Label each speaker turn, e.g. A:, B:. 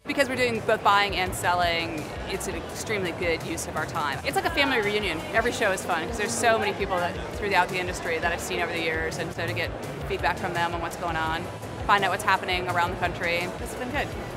A: Because we're doing both buying and selling, it's an extremely good use of our time. It's like a family reunion. Every show is fun because there's so many people throughout the industry that I've seen over the years, and so to get feedback from them on what's going on, find out what's happening around the country, it's been good.